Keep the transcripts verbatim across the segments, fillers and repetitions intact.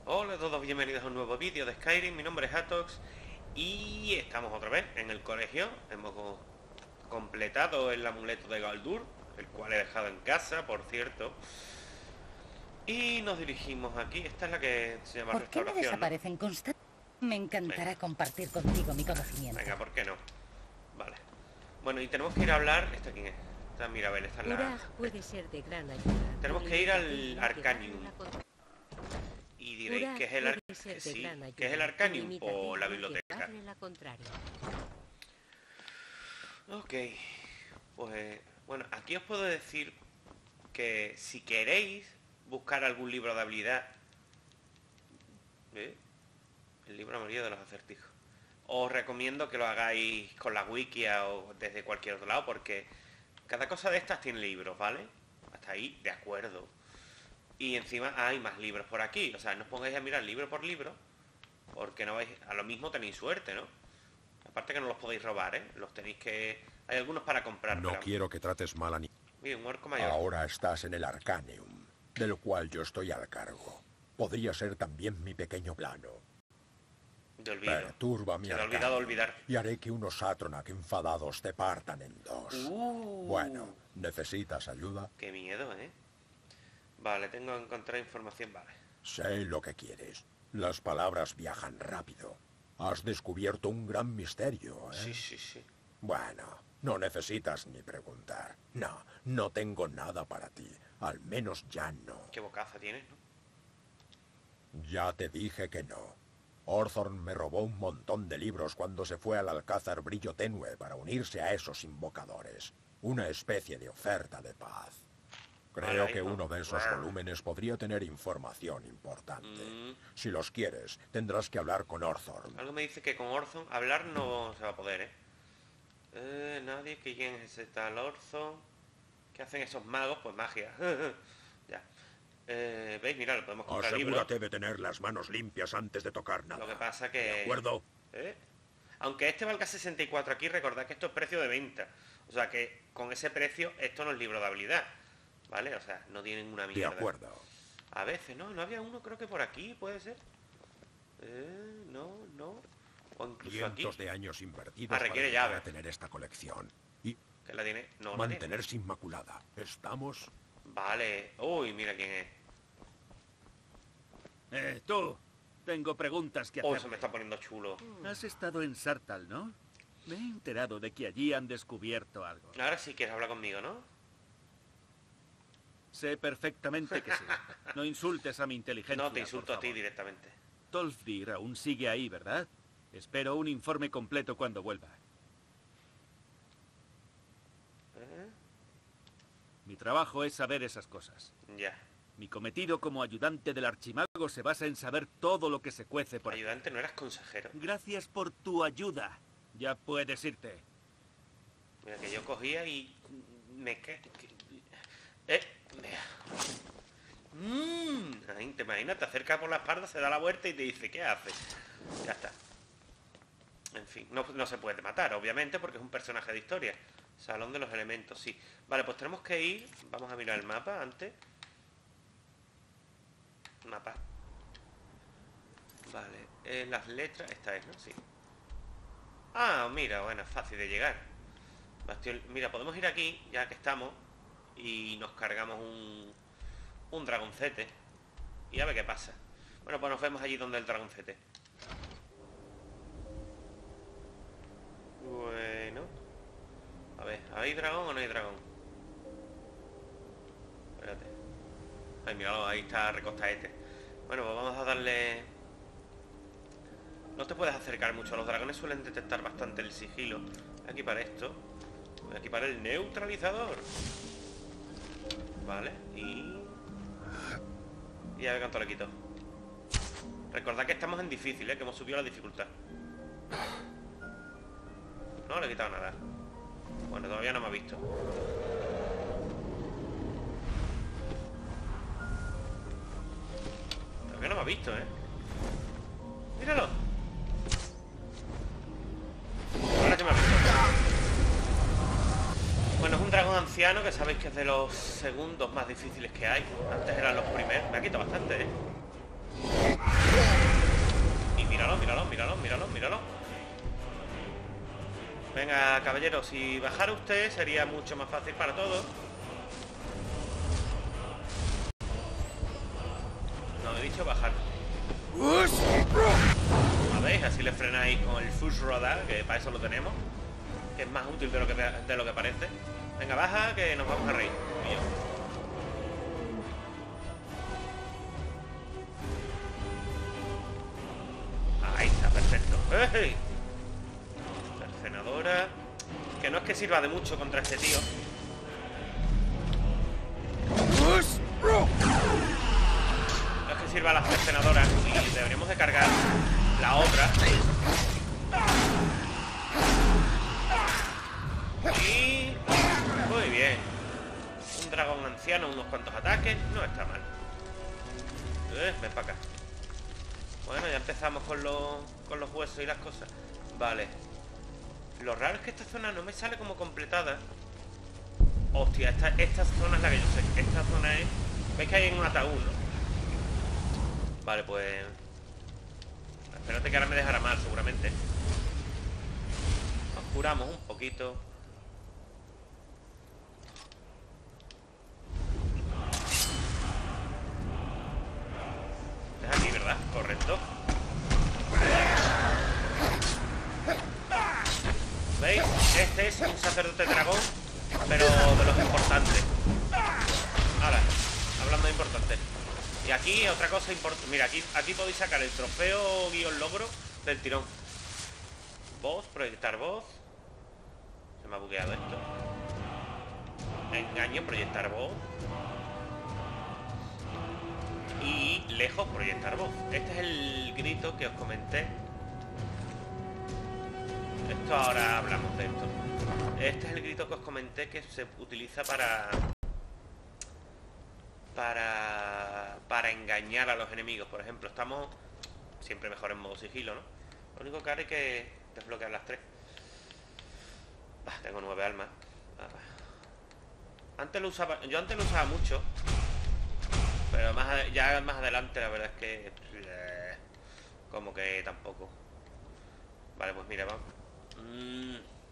Hola a todos, bienvenidos a un nuevo vídeo de Skyrim. Mi nombre es Atox y estamos otra vez en el colegio. Hemos completado el amuleto de Galdur, el cual he dejado en casa, por cierto. Y nos dirigimos aquí. Esta es la que se llama ¿Por qué me restauración, desaparecen constantemente? Me encantará Venga. compartir contigo mi conocimiento. Venga, ¿por qué no? Vale. Bueno, y tenemos que ir a hablar... ¿Esta quién es? Esta Mirabel, esta es la... Uraj puede ser de gran ayuda. Tenemos que ir al Arcanium. Y diréis, Uraj ¿qué es el, ar... puede ser de sí, gran ayuda. ¿qué es el Arcanium? Limitativa O la de biblioteca. llevarle la contraria. Ok, pues bueno, aquí os puedo decir que si queréis buscar algún libro de habilidad, ¿eh? El libro amarillo de los acertijos, os recomiendo que lo hagáis con la wiki o desde cualquier otro lado, porque cada cosa de estas tiene libros, ¿vale? Hasta ahí, de acuerdo. Y encima hay más libros por aquí, o sea, no os pongáis a mirar libro por libro, porque no vais, a lo mismo tenéis suerte, ¿no? Aparte que no los podéis robar, ¿eh? Los tenéis que... Hay algunos para comprar. No pero... quiero que trates mal a ni... Mira, un orco mayor. Ahora estás en el Arcanium, del cual yo estoy al cargo. Podría ser también mi pequeño plano. De olvido. Perturba mi Se me ha Arcanium, olvidado olvidar. y haré que unos Atronak enfadados te partan en dos. Uh, Bueno, ¿necesitas ayuda? Qué miedo, ¿eh? Vale, tengo que encontrar información, vale. Sé lo que quieres. Las palabras viajan rápido. Has descubierto un gran misterio, ¿eh? Sí, sí, sí. Bueno, no necesitas ni preguntar. No, no tengo nada para ti. Al menos ya no. Qué bocaza tienes, ¿no? Ya te dije que no. Orthorn me robó un montón de libros cuando se fue al Alcázar Brillo Tenue para unirse a esos invocadores. Una especie de oferta de paz. Creo Ay, que no. uno de esos volúmenes podría tener información importante. Mm. Si los quieres, tendrás que hablar con Orthorn. Algo me dice que con Orthon hablar no se va a poder, ¿eh? eh nadie, que quién es ese tal Orthon. ¿Qué hacen esos magos? Pues magia. Ya. Eh, ¿Veis? Mira, lo podemos comprar libros. Asegúrate de tener las manos limpias antes de tocar nada. Lo que pasa que... ¿De acuerdo? ¿Eh? Aunque este valga sesenta y cuatro aquí, recordad que esto es precio de venta. O sea que con ese precio esto no es libro de habilidad, ¿vale? O sea, no tienen una mierda. De acuerdo. A veces, ¿no? ¿No había uno, creo que por aquí, puede ser? Eh, no, no. O incluso aquí. Cientos de años invertidos Ah, requiere para llegar llave. a tener esta colección. Y Que la tiene... No, la tiene. mantenerse inmaculada. ¿Estamos? Vale. Uy, mira quién es. Eh, tú. Tengo preguntas que Oh, hacer. se me está poniendo chulo. Has estado en Sartal, ¿no? Me he enterado de que allí han descubierto algo. Ahora sí quieres hablar conmigo, ¿no? Sé perfectamente que sí. No insultes a mi inteligencia. No, te insulto por a ti favor. directamente. Tolfdir aún sigue ahí, ¿verdad? Espero un informe completo cuando vuelva. ¿Eh? Mi trabajo es saber esas cosas. Ya. Mi cometido como ayudante del archimago se basa en saber todo lo que se cuece por ahí. Ayudante, ¿no eras consejero? Gracias por tu ayuda. Ya puedes irte. Mira, que yo cogía y... Me... que- que- Eh... Mmm... Te imaginas, te acerca por la espalda, se da la vuelta y te dice, ¿qué haces? Ya está. En fin, no, no se puede matar, obviamente, porque es un personaje de historia. Salón de los elementos, sí. Vale, pues tenemos que ir... Vamos a mirar el mapa antes. Mapa. Vale, eh, las letras... Esta es, ¿no? Sí. Ah, mira, bueno, es fácil de llegar. Bastión... Mira, podemos ir aquí, ya que estamos, y nos cargamos un... Un dragoncete. Y a ver qué pasa. Bueno, pues nos vemos allí donde el dragoncete. Bueno. A ver, ¿hay dragón o no hay dragón? Espérate. Ay, míralo, ahí está recostaete. Bueno, pues vamos a darle... No te puedes acercar mucho. Los dragones suelen detectar bastante el sigilo. Voy a equipar esto. Voy a equipar el neutralizador. Vale, y... Y a ver cuánto le quito. Recordad que estamos en difícil, ¿eh? Que hemos subido la dificultad. No le he quitado nada. Bueno, todavía no me ha visto. Todavía no me ha visto, ¿eh? ¡Míralo! Ahora sí me ha visto. Bueno, es un dragón anciano que sabéis que es de los segundos más difíciles que hay. Antes eran los primeros. Me ha quitado bastante, ¿eh? míralo, míralo, míralo, míralo, míralo. Venga, caballero, si bajara usted sería mucho más fácil para todos. No, he dicho bajar. A ver, así le frenáis con el Fush Rodar, que para eso lo tenemos. Que es más útil de lo que, de lo que parece. Venga, baja, que nos vamos a reír. Y yo. Ahí está, perfecto. ¡Ey! Cercenadora. Que no es que sirva de mucho contra este tío. No es que sirva la cercenadora. Y deberíamos de cargar la otra. Y... muy bien. Un dragón anciano, unos cuantos ataques. No está mal. Eh, ven para acá. Bueno, ya empezamos con los, con los huesos y las cosas. Vale. Lo raro es que esta zona no me sale como completada. Hostia, esta, esta zona es la que yo sé. Esta zona es... ¿veis que hay en un ataúd, no? Vale, pues... espérate que ahora me dejará mal, seguramente. Nos curamos un poquito. Es aquí, ¿verdad? Correcto. ¿Veis? Este es un sacerdote dragón, pero de los importantes. Ahora, hablando de importantes. Y aquí otra cosa importante. Mira, aquí, aquí podéis sacar el trofeo guión logro del tirón. Voz, proyectar voz. Se me ha bugueado esto. Engaño, proyectar voz. Y lejos, proyectar voz. Este es el grito que os comenté. Esto ahora hablamos de esto. Este es el grito que os comenté que se utiliza para... Para... Para engañar a los enemigos. Por ejemplo, estamos siempre mejor en modo sigilo, ¿no? Lo único que haré es que desbloquear las tres. Bah, tengo nueve almas. Antes lo usaba... Yo antes lo usaba mucho. Pero más ade- ya más adelante la verdad es que... eh, como que tampoco. Vale, pues mira, vamos. Mm.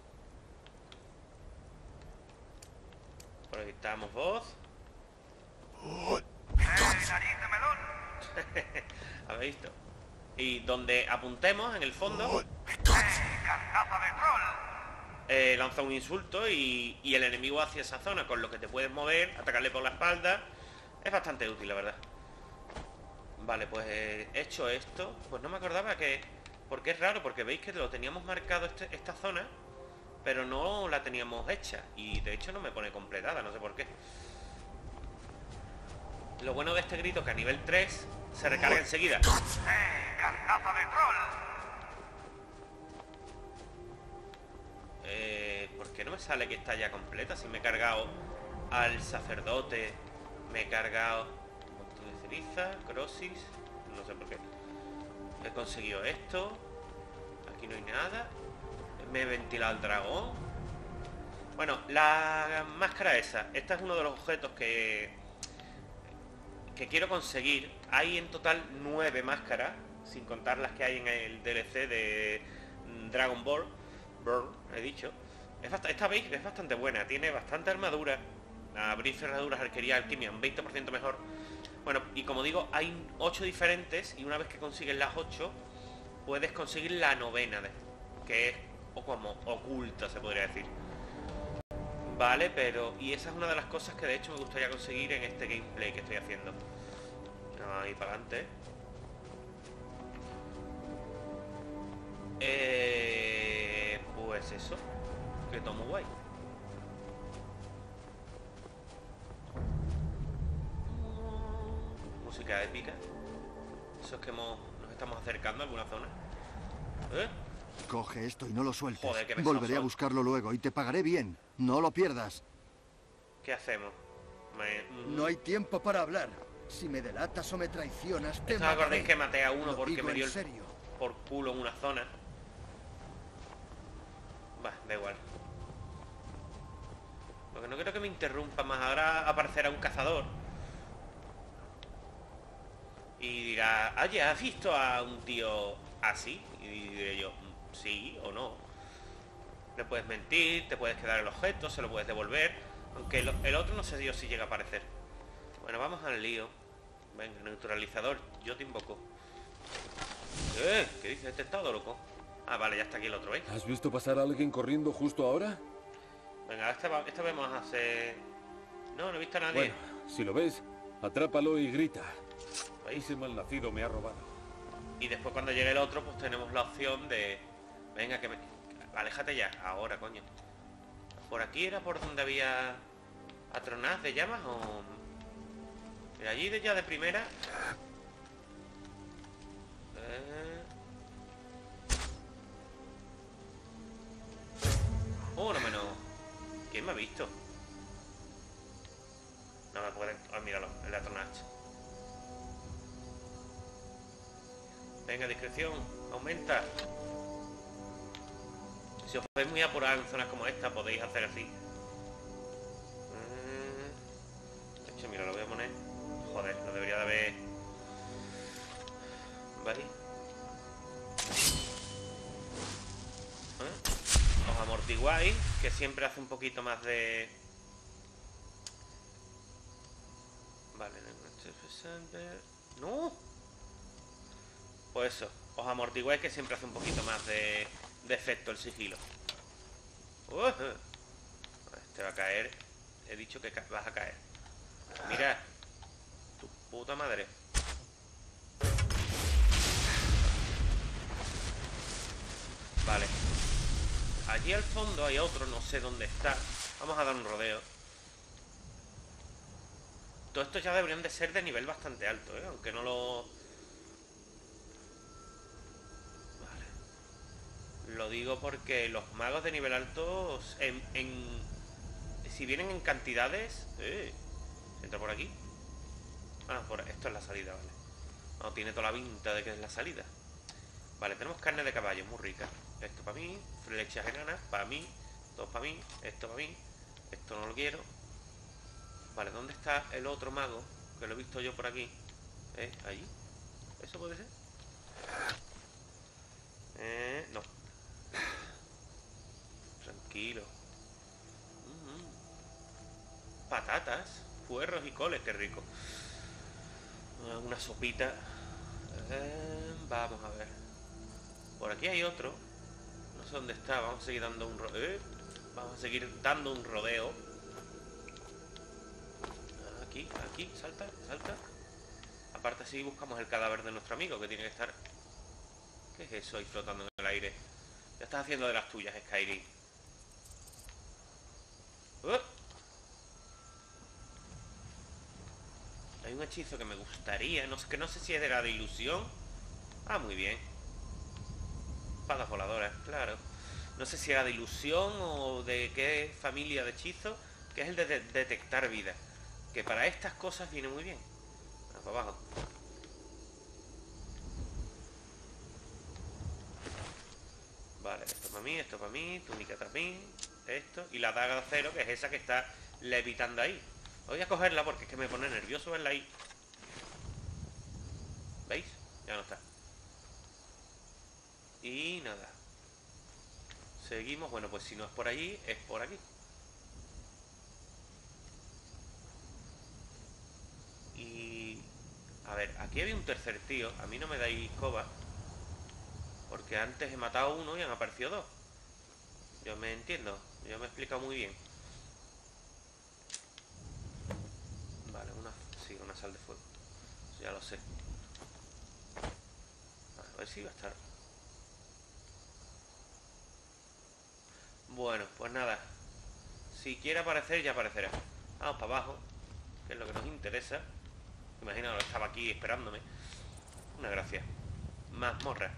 Proyectamos voz. ¿Habéis visto? Y donde apuntemos en el fondo eh, lanza un insulto y, y el enemigo hacia esa zona, con lo que te puedes mover, atacarle por la espalda. Es bastante útil, la verdad. Vale, pues eh, hecho esto, pues no me acordaba que... Porque es raro, porque veis que lo teníamos marcado este, esta zona, pero no la teníamos hecha. Y de hecho no me pone completada, no sé por qué. Lo bueno de este grito es que a nivel tres se recarga enseguida. Eh, ¿por qué no me sale que está ya completa? Si me he cargado al sacerdote, me he cargado un montón de ceniza, crosis, no sé por qué. He conseguido esto. Aquí no hay nada. Me he ventilado el dragón. Bueno, la máscara esa. Este es uno de los objetos que Que quiero conseguir. Hay en total nueve máscaras, sin contar las que hay en el D L C de Dragon Ball Burn, he dicho. Es bast- Esta veis es bastante buena. Tiene bastante armadura. Abrir cerraduras, arquería, alquimia, un veinte por ciento mejor. Bueno, y como digo, hay ocho diferentes. Y una vez que consigues las ocho, puedes conseguir la novena, de, que es o como oculta, se podría decir. Vale, pero... Y esa es una de las cosas que de hecho me gustaría conseguir en este gameplay que estoy haciendo. Ahí para adelante. Eh... Pues eso. Que tomo guay. Música épica. Eso es que hemos, nos estamos acercando a alguna zona. ¿Eh? Coge esto y no lo sueltes. Joder, qué pesado Volveré a soy. buscarlo luego y te pagaré bien. No lo pierdas. ¿Qué hacemos? Me... No hay tiempo para hablar. Si me delatas o me traicionas, te ¿Esto os acordáis mataré. que maté a uno Lo porque digo me dio en el serio. por culo en una zona? Va, da igual. Lo que no quiero que me interrumpa más. Ahora aparecerá un cazador y dirá: oye, ¿has visto a un tío así? Y diré yo, sí o no. Le puedes mentir, te puedes quedar el objeto, se lo puedes devolver. Aunque el, el otro no sé yo si llega a aparecer. Bueno, vamos al lío. Venga, neutralizador, yo te invoco. ¿Qué? ¿Qué dices? ¿Este estado, loco? Ah, vale, ya está aquí el otro, ¿veis? ¿Has visto pasar a alguien corriendo justo ahora? Venga, esta, va- esta vamos a hacer... No, no he visto a nadie. Bueno, si lo ves, atrápalo y grita. ¿Veis? Ese malnacido me ha robado. Y después cuando llegue el otro, pues tenemos la opción de... Venga, que me... Aléjate ya, ahora, coño. ¿Por aquí era por donde había atronadas de llamas o...? Pero allí de ya de primera... Eh... Oh, no menos... ¿Quién me ha visto? No me puede... Ah, míralo, el de atronadas. Venga, discreción, aumenta. Si os veis muy apurados en zonas como esta, podéis hacer así. Mm, De hecho, mira, lo voy a poner. Joder, lo debería de haber. ¿Veis? ¿Eh? Os amortiguáis, que siempre hace un poquito más de... Vale, no. Pues eso, os amortiguáis, que siempre hace un poquito más de, de efecto el sigilo. Uh, este va a caer. He dicho que ca vas a caer. Mira, tu puta madre. Vale. Allí al fondo hay otro, no sé dónde está. Vamos a dar un rodeo. Todo esto ya deberían de ser de nivel bastante alto, ¿eh? Aunque no lo... Lo digo porque los magos de nivel alto, en, en, si vienen en cantidades... Eh, ¿entra por aquí? Ah, por, esto es la salida, vale. No, tiene toda la pinta de que es la salida. Vale, tenemos carne de caballo, muy rica. Esto para mí, flechas enanas, para mí, todo para mí, esto para mí, esto no lo quiero. Vale, ¿dónde está el otro mago? Que lo he visto yo por aquí. ¿Eh? ¿Allí? ¿Eso puede ser? Eh, no. Tranquilo. Mm. Patatas, puerros y coles, qué rico. Ah, una sopita. Eh, vamos a ver. Por aquí hay otro. No sé dónde está. Vamos a seguir dando un rodeo. Eh, vamos a seguir dando un rodeo. Aquí, aquí, salta, salta. Aparte así buscamos el cadáver de nuestro amigo, que tiene que estar... ¿Qué es eso ahí flotando en el aire? Ya estás haciendo de las tuyas, Skyrim. ¡Uh! Hay un hechizo que me gustaría, no sé, que no sé si es de la de ilusión. Ah, muy bien. Espadas voladoras, claro. No sé si era de ilusión o de qué familia de hechizo, que es el de, de detectar vida. Que para estas cosas viene muy bien. Ah, para abajo. Vale, esto para mí, esto para mí, túnica también, esto, y la daga de acero, que es esa que está levitando ahí. Voy a cogerla porque es que me pone nervioso verla ahí. ¿Veis? Ya no está. Y nada. Seguimos, bueno, pues si no es por allí, es por aquí. Y... a ver, aquí había un tercer tío. A mí no me dais coba, porque antes he matado a uno y han aparecido dos. Yo me entiendo, yo me he explicado muy bien. Vale, una... sí, una sal de fuego. Ya lo sé. A ver si va a estar. Bueno, pues nada. Si quiere aparecer, ya aparecerá. Vamos para abajo, que es lo que nos interesa. Imaginaos, estaba aquí esperándome. Una gracia. Mazmorra.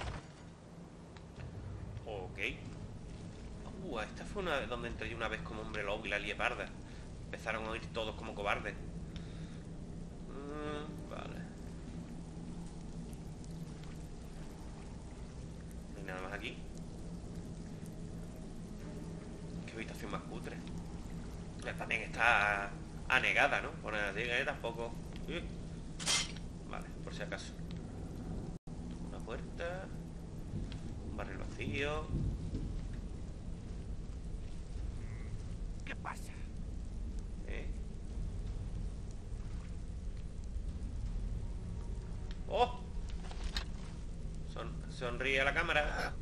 Ok. Uh, esta fue una donde entré yo una vez como hombre lobo y la lié parda. Empezaron a ir todos como cobardes. Mm, vale. No hay nada más aquí. Qué habitación más cutre. También está anegada, ¿no? Por así que tampoco. Uh. Vale, por si acaso. Una puerta. tío. ¿Qué pasa? ¿Eh? ¡Oh! Son, sonríe a la cámara.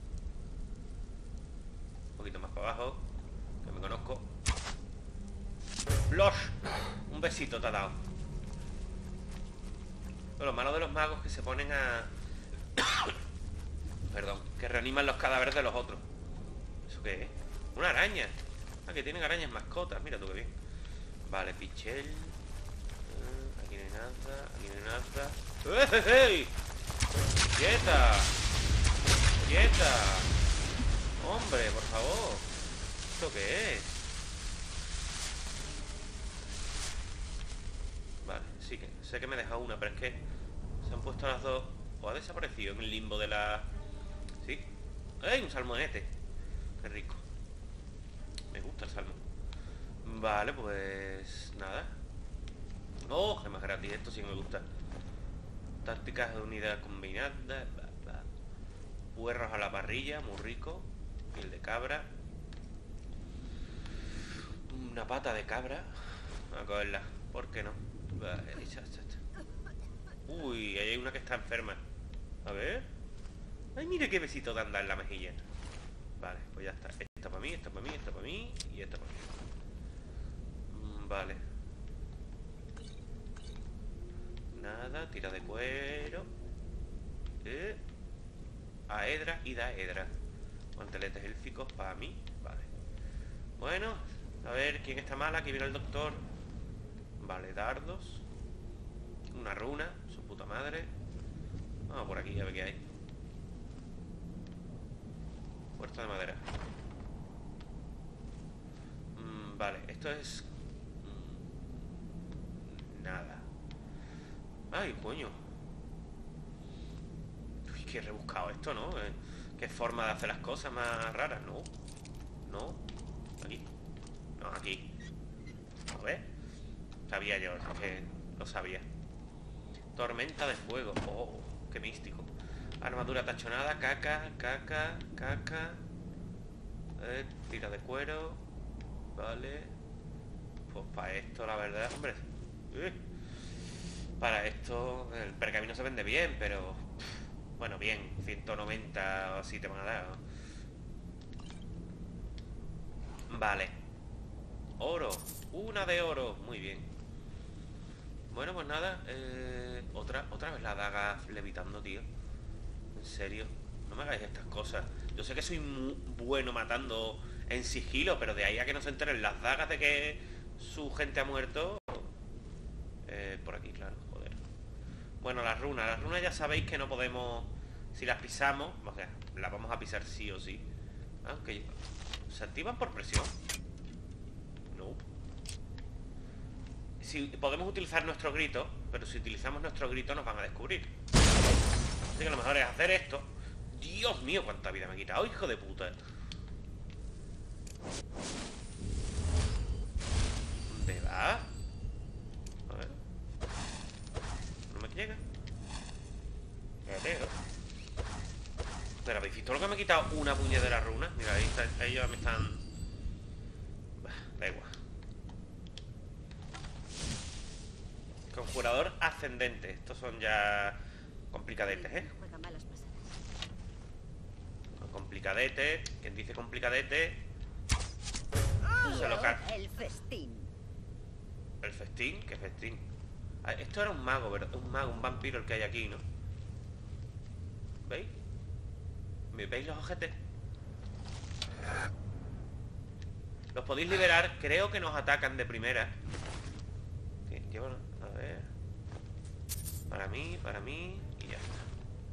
Un poquito más para abajo, que me conozco. ¡Los! Un besito te ha dado. Lo malo de los magos es que se ponen a... Perdón, que reaniman los cadáveres de los otros. ¿Eso qué es? Una araña. Ah, que tienen arañas mascotas. Mira tú qué bien. Vale, pichel. Uh, aquí no hay nada. Aquí no hay nada. ¡Eh, eh, eh! ¡Quieta! ¡Quieta! Hombre, por favor. ¿Esto qué es? Vale, sí que sé que me he dejado una, pero es que se han puesto las dos. O ha desaparecido en el limbo de la... ¿Sí? ¡Ay! Un salmonete. Qué rico. Me gusta el salmón. Vale, pues... nada. ¡Oh! Gemas gratis. Esto sí me gusta. Tácticas de unidad combinada. Bla, bla. Puerros a la parrilla. Muy rico. Piel de cabra. Una pata de cabra. Vamos a cogerla. ¿Por qué no? Vale, cha, cha, cha. Uy, ahí hay una que está enferma. A ver. Ay, mire qué besito de andar en la mejilla. Vale, pues ya está. Esta para mí, esta para mí, esta para mí y esta para mí. Mm, vale. Nada, tira de cuero. Eh. Aedra y daedra. Guanteletes élficos para mí. Vale. Bueno, a ver quién está mala. Aquí viene el doctor. Vale, dardos. Una runa, su puta madre. Vamos por aquí a ver qué hay. Puerta de madera. Mm, vale, esto es... Mm, nada. Ay, coño. Uy, qué rebuscado esto, ¿no? Eh, qué forma de hacer las cosas más raras, ¿no? No. Aquí. No, aquí. A ver. Sabía yo, es que lo sabía. Tormenta de fuego. Oh, qué místico. Armadura tachonada, caca, caca, caca. Eh, tira de cuero. Vale. Pues para esto, la verdad, hombre. Eh, para esto, el pergamino se vende bien, pero... Bueno, bien, ciento noventa o así te van a dar, ¿no? Vale. Oro. Una de oro. Muy bien. Bueno, pues nada, eh, otra, otra vez la daga levitando, tío. En serio, no me hagáis estas cosas. Yo sé que soy muy bueno matando en sigilo, pero de ahí a que no se enteren las dagas de que su gente ha muerto. Eh, por aquí, claro, joder. Bueno, las runas, las runas ya sabéis que no podemos... Si las pisamos, o sea, las vamos a pisar sí o sí. Aunque se activan por presión. No. Si podemos utilizar nuestro grito, pero si utilizamos nuestro grito nos van a descubrir. Así que lo mejor es hacer esto. Dios mío, cuánta vida me he quitado, hijo de puta. ¿Dónde va? A ver. No me llega. Pero, pero habéis visto lo que me he quitado una puñetera runa. Mira, ahí está, ahí ya me están... Bah, da igual. Conjurador ascendente. Estos son ya complicadetes, ¿eh? Juega malas pasadas. Complicadete. Quien dice complicadete se lo Yo, cae. el festín. ¿El festín? ¿Qué festín? Ah, esto era un mago, ¿verdad? Un mago, un vampiro el que hay aquí, ¿no? ¿Veis? ¿Me veis los ojetes? Los podéis liberar. Creo que nos atacan de primera. Sí, llévalo. A ver. Para mí, para mí. Y ya está.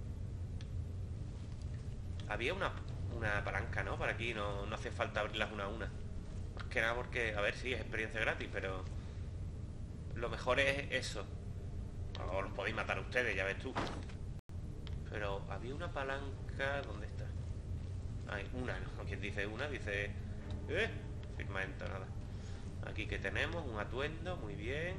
Había una, una palanca, ¿no? Para aquí no, no hace falta abrirlas una a una. Más que nada porque, a ver, sí, es experiencia gratis, pero... Lo mejor es eso. O los podéis matar ustedes, ya ves tú. Pero había una palanca... ¿Dónde está? Hay una, ¿no? Quien dice una, dice... Eh, firmamento, nada. Aquí que tenemos un atuendo, muy bien.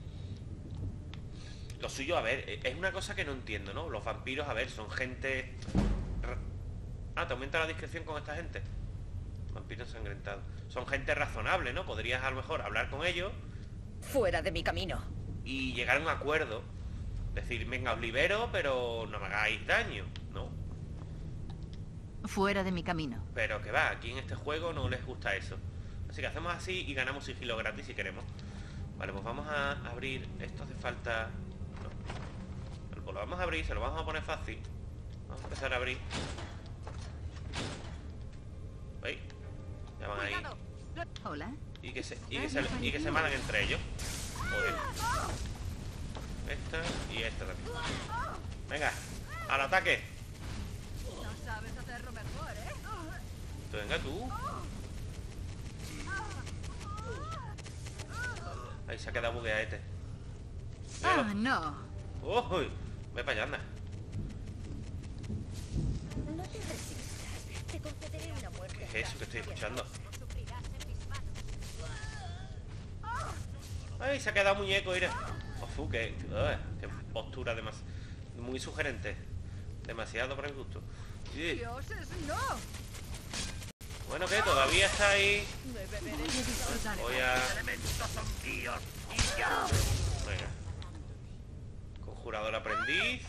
Lo suyo, a ver, es una cosa que no entiendo, ¿no? Los vampiros, a ver, son gente... Ah, te aumenta la discreción con esta gente. Vampiro ensangrentado. Son gente razonable, ¿no? Podrías a lo mejor hablar con ellos Fuera de mi camino. y llegar a un acuerdo. Decir, venga, os libero, pero no me hagáis daño, ¿no? Fuera de mi camino. Pero que va, aquí en este juego no les gusta eso. Así que hacemos así y ganamos sigilo gratis si queremos. Vale, pues vamos a abrir. Esto hace falta... No. Pues lo vamos a abrir, se lo vamos a poner fácil. Vamos a empezar a abrir. ¿Veis? Ya van ahí. Hola. Y que se, y que se, y que se maten entre ellos. Joder. Esta y esta también. Venga, al ataque. No sabes hacerlo mejor, ¿eh? Tú, venga tú. Ahí se ha quedado bugueado este. Ah, no. Uy, ve para allá, anda. No te resistas. Te concederé una muerte. ¿Qué es eso que estoy escuchando? Ay, se ha quedado muñeco, mira. Ofu, qué, uh, qué postura de más. Muy sugerente. Demasiado para mi gusto. Sí. Dioses, no. Bueno, que todavía está ahí. Voy a... Venga. Conjurador aprendiz.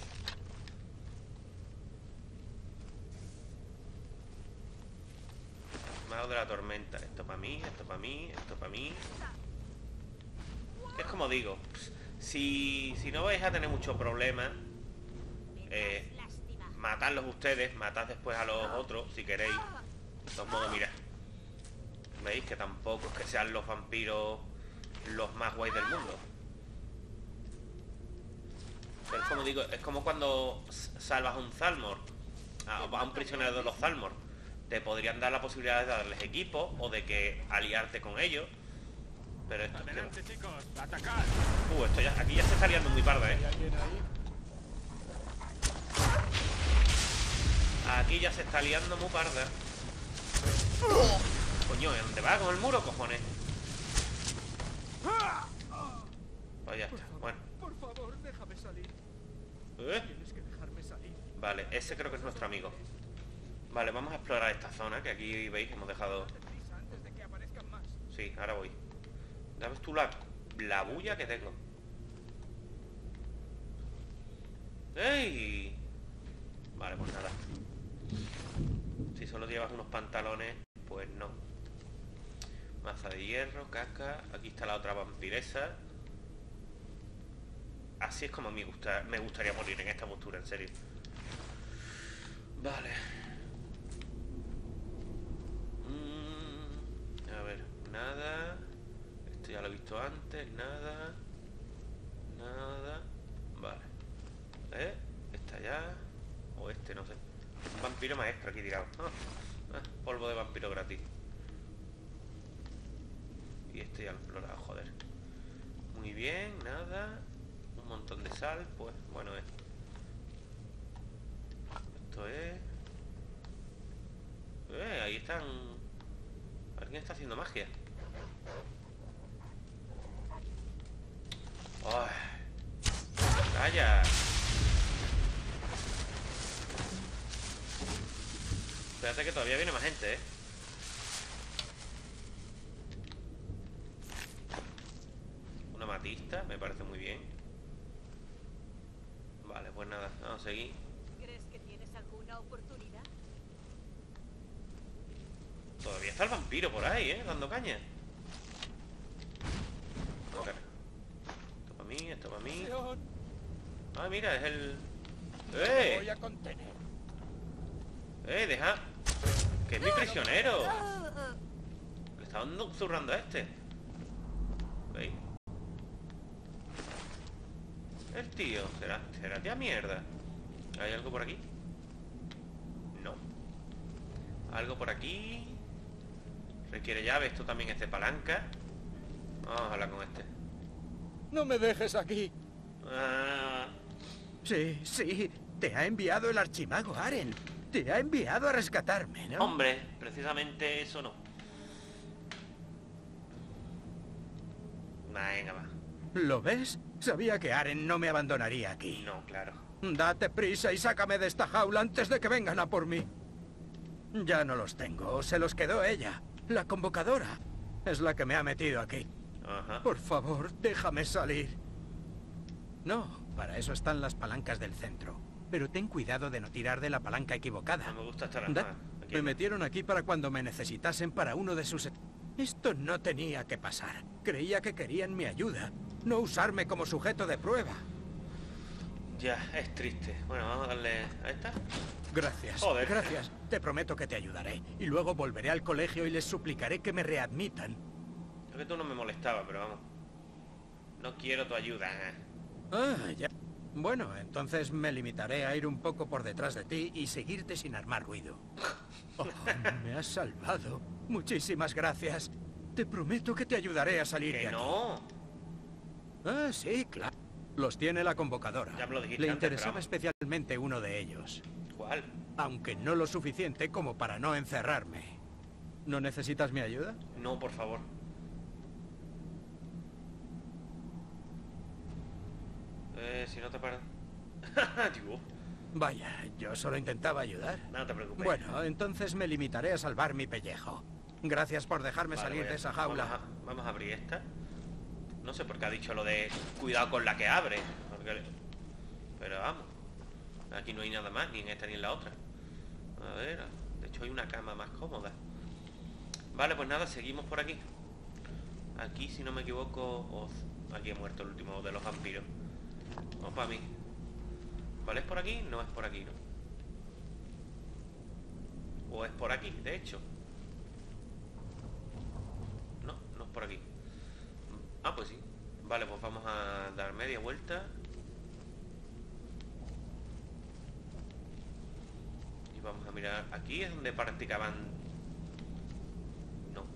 Mago de la tormenta. Esto para mí, esto para mí, esto para mí. Es como digo, si, si no vais a tener mucho problema, eh, matadlos ustedes, matad después a los otros si queréis. De todos modos, mirad, veis que tampoco es que sean los vampiros los más guays del mundo. Pero es como digo, es como cuando salvas a un Thalmor, a, a un prisionero de los Thalmor. Te podrían dar la posibilidad de darles equipo o de que aliarte con ellos. Pero esto es que no. chicos, atacad. Uh, esto ya, aquí ya se está liando muy parda, ¿eh? Aquí ya se está liando muy parda. Coño, ¿a dónde va? ¿Con el muro, cojones? Pues ya está, bueno. Por favor, déjame salir. ¿Eh? Tienes que dejarme salir. Vale, ese creo que es nuestro amigo. Vale, vamos a explorar esta zona, que aquí veis que hemos dejado... Prisa antes de que aparezcan más. Sí, ahora voy. ¿Ya ves tú la, la bulla que tengo? ¡Ey! Vale, pues nada. Si solo llevas unos pantalones, pues no. Maza de hierro, caca. Aquí está la otra vampiresa. Así es como me, gusta, me gustaría morir en esta postura, en serio. Vale. Mm, a ver, nada. Esto ya lo he visto antes, nada. Nada. Vale. ¿Eh? Esta ya. O este, no sé. Un vampiro maestro aquí tirado. Ah, ah, polvo de vampiro gratis. Y este ya lo he explorado, joder. Muy bien, nada. Un montón de sal, pues bueno es. Esto es... Eh, ahí están... Alguien está haciendo magia. ¡Ay! ¡Calla! Espérate que todavía viene más gente, ¿eh? Una matista, me parece muy bien. Vale, pues nada, vamos a seguir. ¿Crees que tienes alguna oportunidad? Todavía está el vampiro por ahí, ¿eh? Dando caña. Okay. Esto para mí, esto para mí. Ah, mira, es el... ¡Eh! Voy a contener. ¡Eh, deja! ¡Que es mi prisionero! Le está dando zurrando a este. ¿Veis? El tío, ¿será, será tía mierda? ¿Hay algo por aquí? No. Algo por aquí. Requiere llave, esto también es de palanca. Vamos a hablar con este. No me dejes aquí. Ah, Sí, sí. Te ha enviado el archimago Aren. Te ha enviado a rescatarme, ¿no? hombre, precisamente eso no. Venga, va. ¿Lo ves? Sabía que Aren no me abandonaría aquí. No, claro. Date prisa y sácame de esta jaula antes de que vengan a por mí. Ya no los tengo. Se los quedó ella. La convocadora. Es la que me ha metido aquí. Ajá. Por favor, déjame salir. No, para eso están las palancas del centro. Pero ten cuidado de no tirar de la palanca equivocada. No me gusta estar Da- ajá, aquí Me no. metieron aquí para cuando me necesitasen para uno de sus... Esto no tenía que pasar. Creía que querían mi ayuda, no usarme como sujeto de prueba. Ya, es triste. Bueno, vamos a darle a esta. Gracias, Joder. gracias. Te prometo que te ayudaré. Y luego volveré al colegio y les suplicaré que me readmitan. Es que tú no me molestabas, pero vamos. No quiero tu ayuda. ¿eh? Ah, ya. Bueno, entonces me limitaré a ir un poco por detrás de ti y seguirte sin armar ruido. Oh, me has salvado. Muchísimas gracias. Te prometo que te ayudaré a salir de Que aquí. no. Ah, sí, claro. Los tiene la convocadora. Ya me lo dijiste Le antes, interesaba pero vamos. especialmente uno de ellos. ¿Cuál? Aunque no lo suficiente como para no encerrarme. ¿No necesitas mi ayuda? No, por favor. Eh, si no te paras. Digo, Vaya, yo solo intentaba ayudar. no te preocupes. Bueno, entonces me limitaré a salvar mi pellejo. Gracias por dejarme Vale, salir voy a- de esa jaula. Vamos a, vamos a abrir esta. No sé por qué ha dicho lo de cuidado con la que abre. porque- Pero vamos. Aquí no hay nada más, ni en esta ni en la otra. A ver, de hecho hay una cama más cómoda. Vale, pues nada, seguimos por aquí. Aquí, si no me equivoco... oh, aquí he muerto el último de los vampiros. No para mí. ¿Vale? ¿Es por aquí? No es por aquí, ¿no? O es por aquí, de hecho. No, no es por aquí. Ah, pues sí. Vale, pues vamos a dar media vuelta. Y vamos a mirar. Aquí es donde practicaban. No.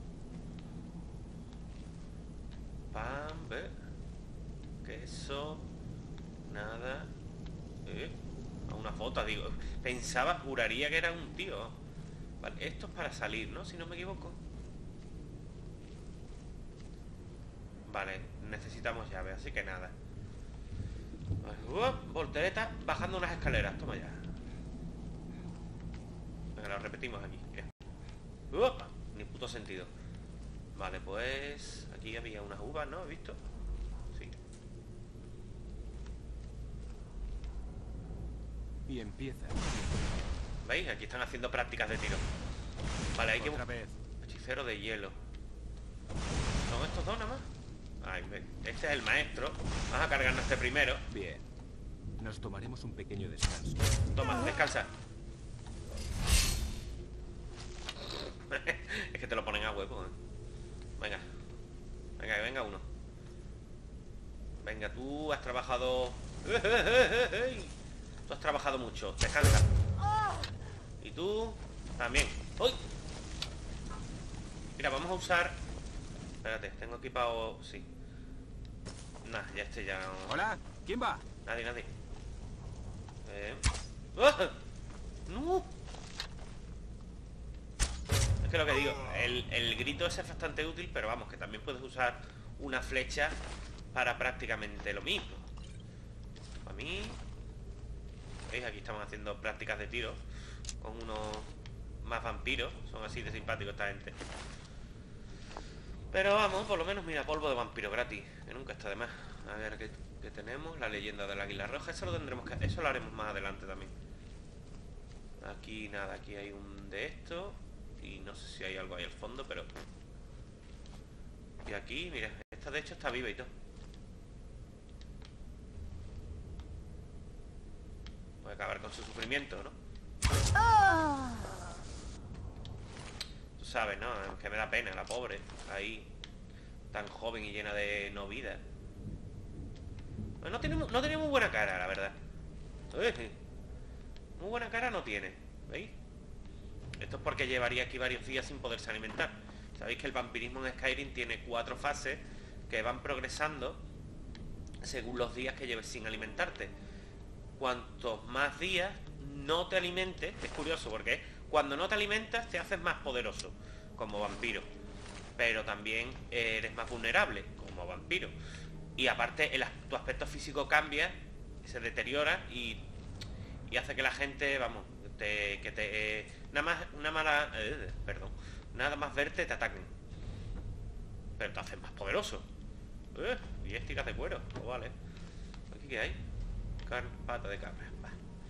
Pan, ve. Queso. Nada. Eh. A una foto, digo. Pensaba, juraría que era un tío. Vale, esto es para salir, ¿no? Si no me equivoco. Vale, necesitamos llave, así que nada. Vale, uh, voltereta bajando unas escaleras, toma ya. Venga, lo repetimos aquí. Uh, ni puto sentido. Vale, pues aquí había unas uvas, ¿no? ¿He visto? Sí. Y empieza. ¿Veis? Aquí están haciendo prácticas de tiro. Vale, hay que Otra buscar vez. hechicero de hielo. ¿Son estos dos nada más? Ay, ve- este es el maestro. Vamos a cargarnos este primero. Bien. Nos tomaremos un pequeño descanso. Toma, descansa. Es que te lo ponen a huevo, ¿eh? Venga. Venga, que venga uno. Venga, tú has trabajado... Tú has trabajado mucho. Descansa. Y tú también. ¡Uy! Mira, vamos a usar... Espérate, tengo equipado... Sí. Nah, ya este ya... no- Hola, ¿quién va? Nadie, nadie. Eh. ¡Ah! ¡No! Es que lo que digo, el, el grito ese es bastante útil, pero vamos, que también puedes usar una flecha para prácticamente lo mismo. A mí... ¿Veis? Aquí estamos haciendo prácticas de tiro con unos más vampiros. Son así de simpáticos esta gente. Pero vamos, por lo menos, mira, polvo de vampiro gratis, que nunca está de más. A ver, ¿qué, qué tenemos? La leyenda del águila roja. Eso lo tendremos que... Eso lo haremos más adelante también. Aquí, nada, aquí hay un de estos. Y no sé si hay algo ahí al fondo, pero... Y aquí, mira, esta de hecho está viva y todo. Voy a acabar con su sufrimiento, ¿no? Tú sabes, ¿no? Que me da pena, la pobre. Ahí, tan joven y llena de no vida. No tiene, mu- no tiene muy buena cara, la verdad. Uy, muy buena cara no tiene, ¿veis? Esto es porque llevaría aquí varios días sin poderse alimentar. Sabéis que el vampirismo en Skyrim tiene cuatro fases que van progresando según los días que lleves sin alimentarte. Cuantos más días no te alimentes, es curioso porque cuando no te alimentas te haces más poderoso como vampiro, pero también eres más vulnerable como vampiro. Y aparte el, as- tu aspecto físico cambia, se deteriora y, y hace que la gente, vamos, te, que te eh, nada más una mala eh, perdón, nada más verte te ataquen, pero te hacen más poderoso. Eh, y es tiras de cuero, pues vale. Aquí qué hay, Car pata de cabra. Va.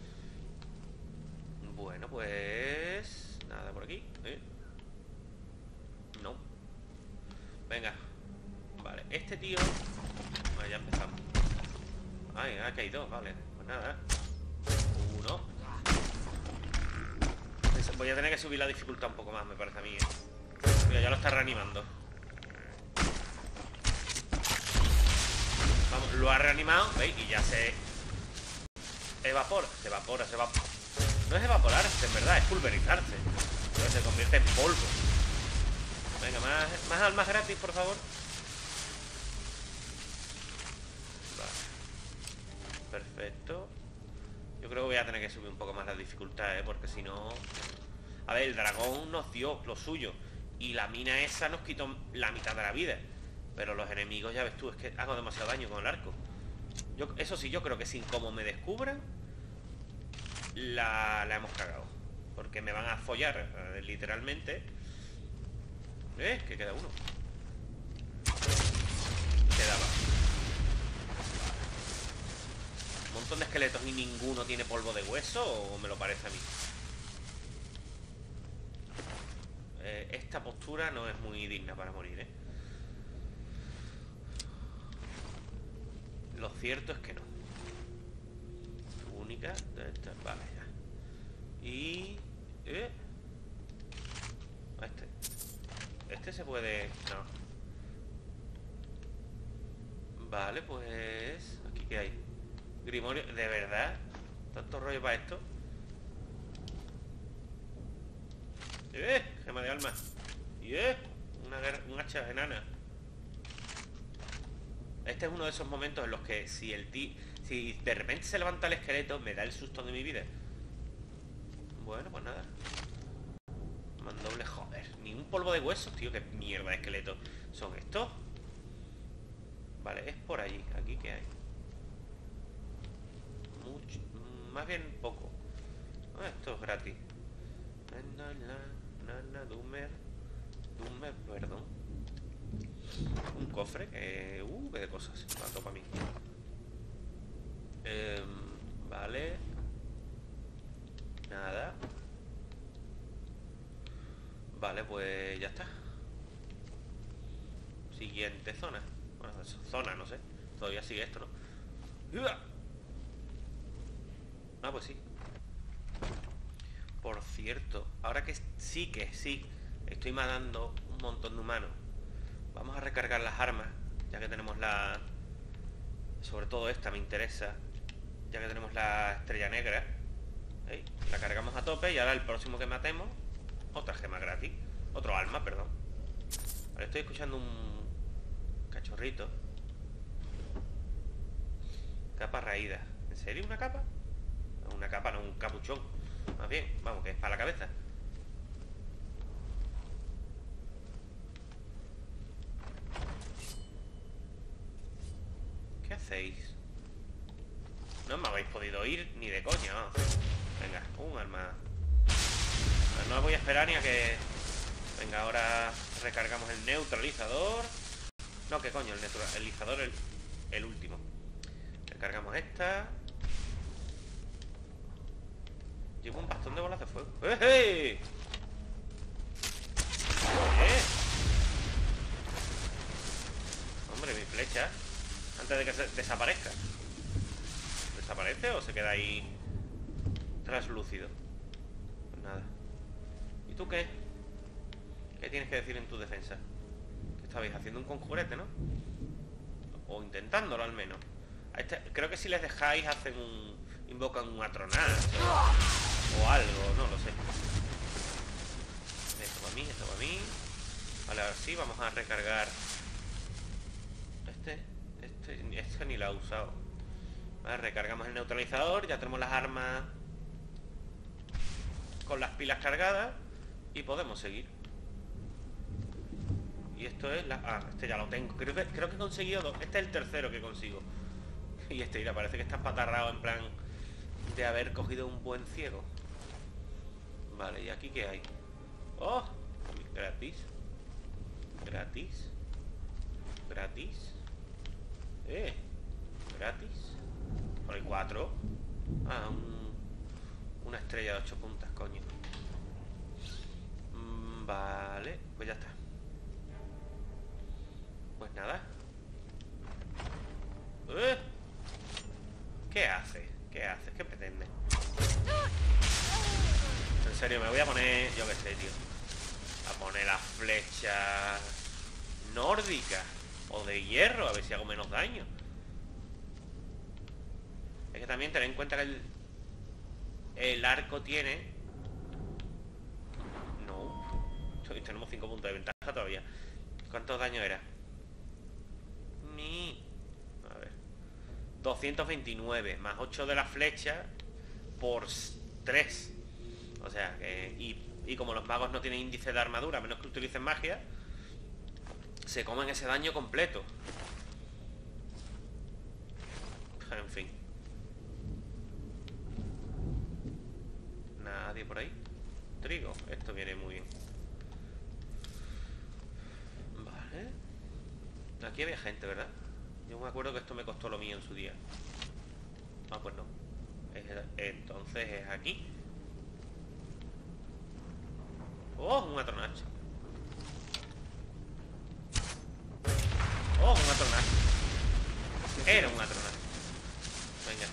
Bueno, pues nada por aquí. ¿Eh? No. Venga. Vale, este tío. Vale, ya empezamos. Ay, ha caído, vale. Pues nada. Uno. Voy a tener que subir la dificultad un poco más, me parece a mí, ¿eh? Mira, ya lo está reanimando. Vamos, lo ha reanimado, ¿veis? Y ya se evapora, se evapora, se evapora. No es evaporarse, en verdad, es pulverizarse. Entonces se convierte en polvo. Venga, más, más almas gratis, por favor. Vale. Perfecto. Yo creo que voy a tener que subir un poco más la dificultad, ¿eh? Porque si no... A ver, el dragón nos dio lo suyo. Y la mina esa nos quitó la mitad de la vida. Pero los enemigos, ya ves tú, es que hago demasiado daño con el arco. Yo, eso sí, yo creo que sin como me descubran, la, la hemos cagado. Porque me van a follar, eh, literalmente. Eh, que queda uno. Quedaba. Un montón de esqueletos y ninguno tiene polvo de hueso, o me lo parece a mí. Eh, esta postura no es muy digna para morir, ¿eh? Lo cierto es que no. Única. Vale, ya. Y... ¿Eh? Este. Este se puede... No. Vale, pues... ¿Aquí qué hay? Grimorio... ¿De verdad? ¿Tanto rollo para esto? ¡Eh! Gema de alma. ¡Y eh! Una, un hacha enana. Este es uno de esos momentos en los que si el tío... Si de repente se levanta el esqueleto, me da el susto de mi vida. Bueno, pues nada. Mandoble, joder. Ni un polvo de huesos, tío. Qué mierda de esqueletos son estos. Vale, es por allí. ¿Aquí qué hay? Mucho. Más bien poco. Ah, esto es gratis. Nana, Dumer. Dumer, perdón. Un cofre que... Uh, qué de cosas. Va, topa a mí. Eh, vale. Nada. Vale, pues ya está. Siguiente zona. Bueno, zona, no sé. Todavía sigue esto, ¿no? Ah, pues sí. Por cierto, ahora que sí que sí estoy matando un montón de humanos, vamos a recargar las armas, ya que tenemos la... Sobre todo esta me interesa, ya que tenemos la estrella negra. ¿Eh? La cargamos a tope y ahora el próximo que matemos, otra gema gratis. Otro alma, perdón. Ahora estoy escuchando un cachorrito. Capa raída. ¿En serio una capa? No, una capa, no, un capuchón. Más bien, vamos, que es para la cabeza. ¿Qué hacéis? No me habéis podido oír ni de coña, vamos. Venga, un arma. No voy a esperar ni a que... Venga, ahora recargamos el neutralizador. No, ¿qué coño? El neutralizador, el, el último. Recargamos esta. Llevo un bastón de bolas de fuego. ¡Eh, eh! Oye. Hombre, mi flecha. Antes de que se desaparezca. ¿Desaparece o se queda ahí translúcido? Pues nada. ¿Y tú qué? ¿Qué tienes que decir en tu defensa? Que estabais haciendo un conjurete, ¿no? O intentándolo al menos. A este, creo que si les dejáis hacen un... Invocan un atronar o, o algo, no lo sé. Esto para mí, esto para mí. Vale, ahora sí, vamos a recargar. Este, este, este ni lo ha usado. Vale, recargamos el neutralizador. Ya tenemos las armas con las pilas cargadas y podemos seguir. Y esto es la... Ah, este ya lo tengo. Creo que, creo que he conseguido dos. Este es el tercero que consigo. Y este, mira, parece que está espatarrado en plan de haber cogido un buen ciego. Vale, ¿y aquí qué hay? ¡Oh! Gratis. Gratis. Gratis. Eh. Gratis. Por el cuatro. Ah, un, una estrella de ocho puntas, coño. Mm, vale, pues ya está. Pues nada. ¿Eh? ¿Qué hace? ¿Qué hace? ¿Qué pretende? En serio, me voy a poner... Yo qué sé, tío. A poner la flecha nórdica o de hierro, a ver si hago menos daño. Es que también ten en cuenta que el, el arco tiene... No. Tenemos cinco puntos de ventaja todavía. ¿Cuántos daños era? Ni... A ver. doscientos veintinueve más ocho de la flecha por tres. O sea que... Y, y como los magos no tienen índice de armadura, a menos que utilicen magia, se comen ese daño completo. En fin. Nadie por ahí. Trigo. Esto viene muy bien. Vale. Aquí había gente, ¿verdad? Yo me acuerdo que esto me costó lo mío en su día. Ah, pues no. Es, entonces es aquí. Oh, un atronacho. Oh, un atronacho. Era un atronacho. Venga.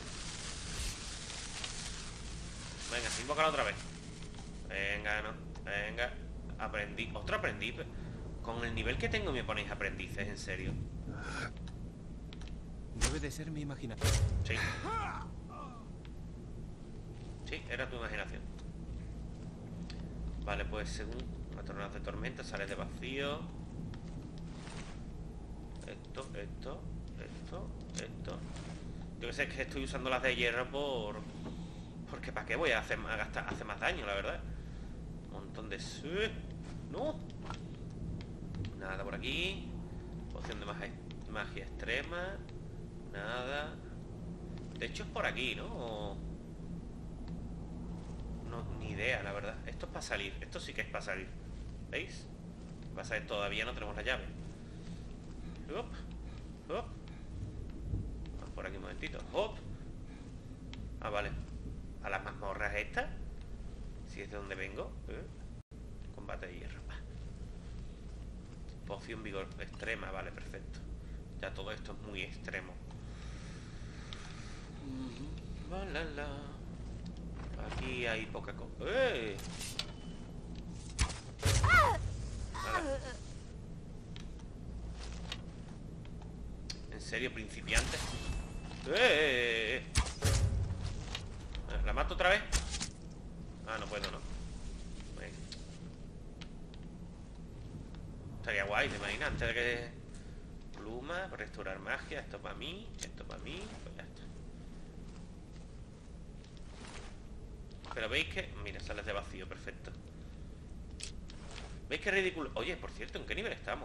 Venga, invócalo otra vez. Venga, no. Venga. Aprendí. Otro aprendiz. Con el nivel que tengo me ponéis aprendices, en serio. Debe de ser mi imaginación. Sí. Sí, era tu imaginación. Vale, pues según atornados de tormenta, sales de vacío. Esto, esto, esto, esto. Yo que sé, es que estoy usando las de hierro por... Porque ¿para qué voy a hacer a gastar, hacer más daño, la verdad? Un montón de... ¡No! Nada por aquí. Poción de magia, magia extrema. Nada. De hecho es por aquí, ¿no? O... No, ni idea, la verdad. Esto es para salir. Esto sí que es para salir. ¿Veis? Pasa que todavía no tenemos la llave. Hop, hop. Vamos por aquí un momentito. Hop. Ah, vale. A las mazmorras estas. Si es de donde vengo. ¿Eh? Combate de hierro. Poción vigor extrema. Vale, perfecto. Ya todo esto es muy extremo. La, la. Aquí hay poca cosa. ¡Eh! Nada. ¿En serio, principiante? ¡Eh! ¿La mato otra vez? Ah, no puedo, no. Venga. Estaría guay, ¿te imaginas? Antes de que... Pluma, restaurar magia. Esto para mí, esto para mí. Pues ya está. Pero veis que... Mira, sales de vacío, perfecto. ¿Veis qué ridículo? Oye, por cierto, ¿en qué nivel estamos?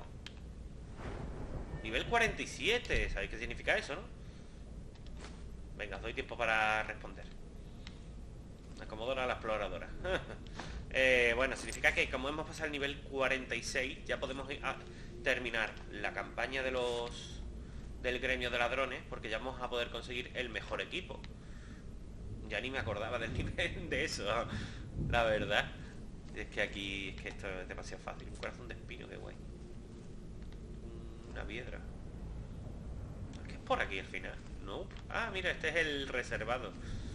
Nivel cuarenta y siete. ¿Sabéis qué significa eso, no? Venga, os doy tiempo para responder. Acomodora a la exploradora. eh, Bueno, significa que como hemos pasado el nivel cuarenta y seis, ya podemos ir a terminar la campaña de los... del gremio de ladrones, porque ya vamos a poder conseguir el mejor equipo. Ya ni me acordaba del nivel de eso, la verdad. Es que aquí, es que esto es demasiado fácil. Un corazón de espino, qué guay. Una piedra. ¿Qué es por aquí al final? No. Ah, mira, este es el reservado.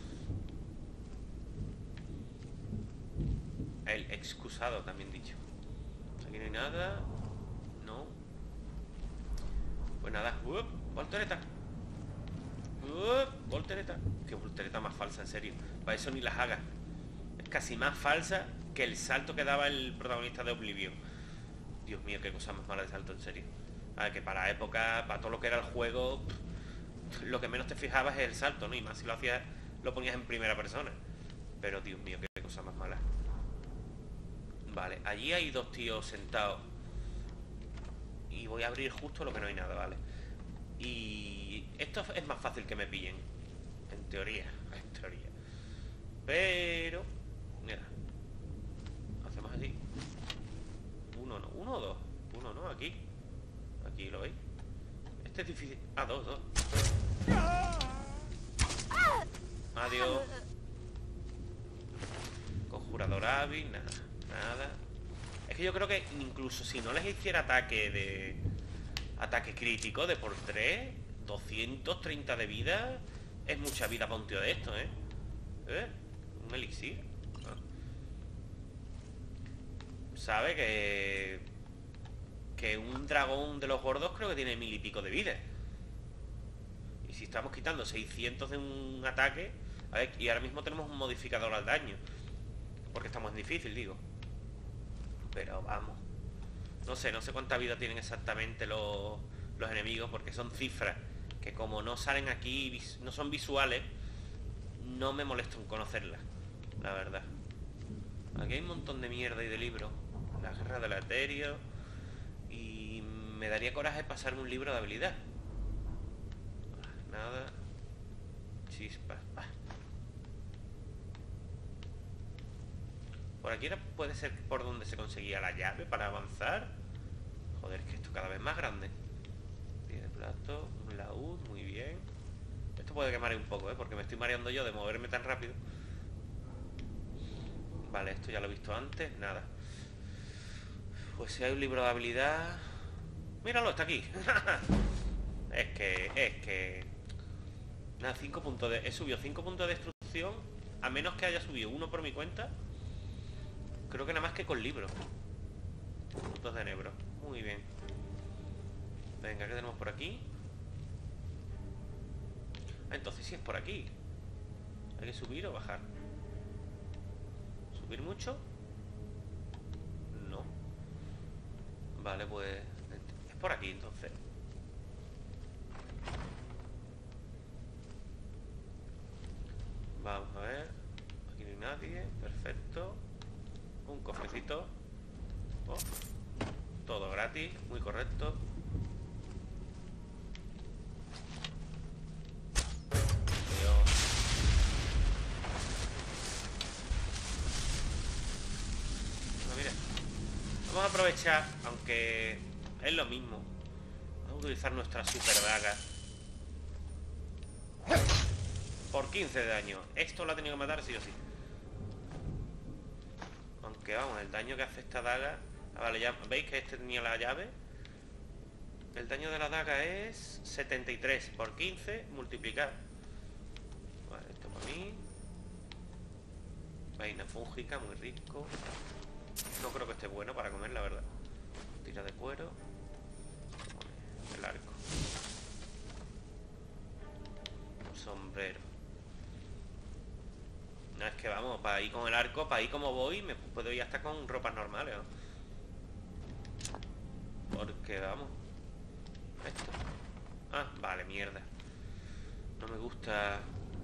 El excusado, también dicho. Aquí no hay nada. No. Pues nada. Uh, voltereta. Uh, voltereta. Qué voltereta más falsa, en serio. Para eso ni las hagas. Es casi más falsa que el salto que daba el protagonista de Oblivion. Dios mío, qué cosa más mala de salto, en serio. A ver, que para la época, para todo lo que era el juego, lo que menos te fijabas es el salto, ¿no? Y más si lo hacías, lo ponías en primera persona. Pero Dios mío, qué cosa más mala. Vale, allí hay dos tíos sentados. Y voy a abrir justo lo que no hay nada, ¿vale? Y esto es más fácil que me pillen. En teoría, en teoría. Pero... Mira. difícil. Ah, dos, dos. Adiós. Conjurador hábil, nada, nada. Es que yo creo que incluso si no les hiciera ataque de... Ataque crítico de por tres, doscientos treinta de vida, es mucha vida para un tío de esto, ¿eh? ¿Eh? Un elixir. Ah. Sabe que... Que un dragón de los gordos creo que tiene mil y pico de vida. Y si estamos quitando seiscientos de un ataque... A ver, y ahora mismo tenemos un modificador al daño. Porque estamos en difícil, digo. Pero vamos. No sé, no sé cuánta vida tienen exactamente los, los enemigos, porque son cifras que como no salen aquí, no son visuales, no me molesto en conocerlas, la verdad. Aquí hay un montón de mierda y de libros. La guerra del Aterio. Y me daría coraje pasarme un libro de habilidad. Nada. Chispas. Ah. Por aquí era, puede ser por donde se conseguía la llave para avanzar. Joder, es que esto cada vez más grande. Pie de plato, un laúd, muy bien. Esto puede que mare un poco, ¿eh? Porque me estoy mareando yo de moverme tan rápido. Vale, esto ya lo he visto antes, nada. Pues si hay un libro de habilidad... Míralo, está aquí. Es que, es que... Nada, cinco puntos de... He subido cinco puntos de destrucción. A menos que haya subido uno por mi cuenta. Creo que nada más que con libros. Puntos de enebro. Muy bien. Venga, ¿qué tenemos por aquí? Ah, entonces sí es por aquí. ¿Hay que subir o bajar? ¿Subir mucho? No. Vale, pues... Es por aquí entonces. Vamos a ver. Aquí no hay nadie. Perfecto. Un cofrecito. Oh. Todo gratis. Muy correcto. Dios. No, mira. Vamos a aprovechar, aunque es lo mismo. Vamos a utilizar nuestra super daga. Por quince de daño. Esto lo ha tenido que matar sí o sí. Aunque vamos, el daño que hace esta daga... Ah, vale, ya veis que este tenía la llave. El daño de la daga es setenta y tres por quince, multiplicar. Vale, esto para mí. Vaina fúngica, muy rico. No creo que esté bueno para comer, la verdad. Tira de cuero. El arco. Sombrero. No, es que vamos, para ir con el arco, para ir como voy, me puedo ir hasta con ropas normales, ¿no? Porque vamos. Esto. Ah, vale, mierda. No me gusta.